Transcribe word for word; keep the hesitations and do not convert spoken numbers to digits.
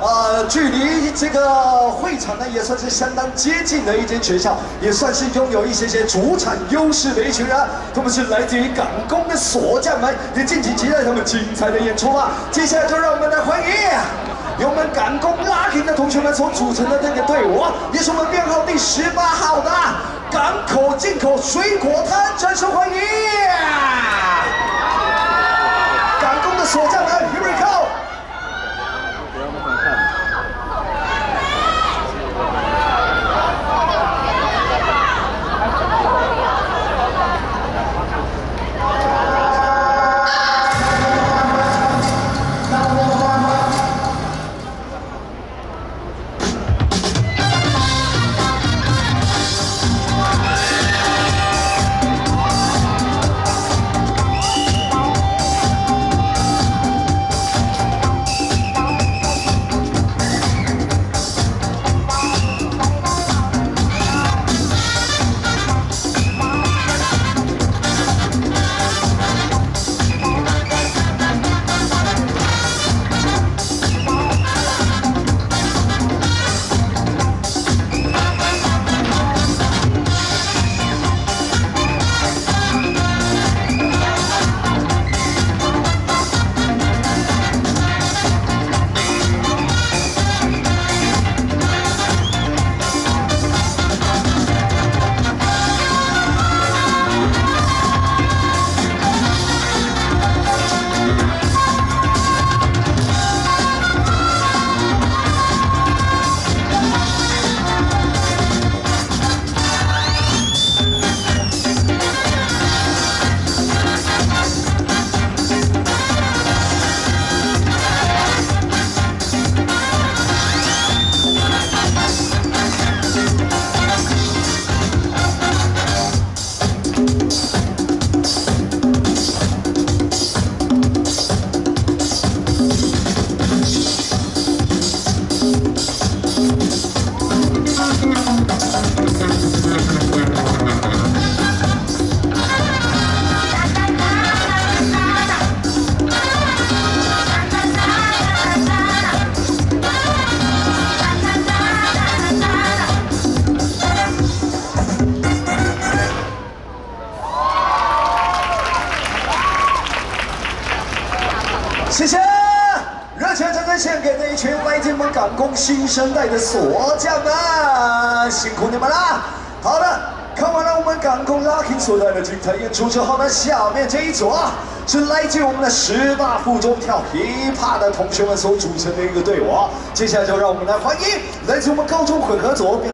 呃，距离这个会场呢也算是相当接近的一间学校，也算是拥有一些些主场优势的一群人。他们是来自于港工的锁将们，也敬请期待他们精彩的演出吧。接下来就让我们来欢迎由我们港工拉丁的同学们所组成的这个队伍，也是我们编号第十八号的港口进口水果摊，掌声欢迎！港工的锁将们 ，Here we go！ 谢谢，热情掌声献给那一群来自我们港工新生代的锁匠们，辛苦你们啦！好的，看完了我们港工 Lucky 所带的精彩演出之后呢，下面这一组啊，是来自我们的十大附中跳琵琶的同学们所组成的一个队伍。接下来就让我们来欢迎来自我们高中混合组。